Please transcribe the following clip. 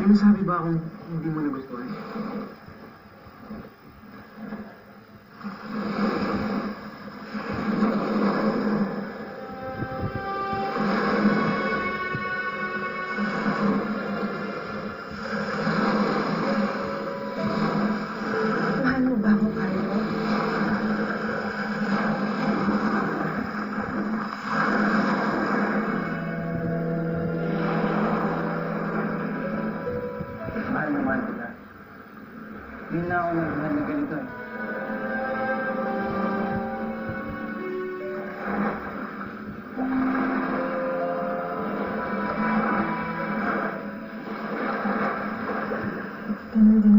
May nasabi ba akong hindi mo nagustuhan? Mahal mo ba ako, Carlo? Mahal na mahal kita. Hindi na ako nagmahal na ganito eh. Ganun din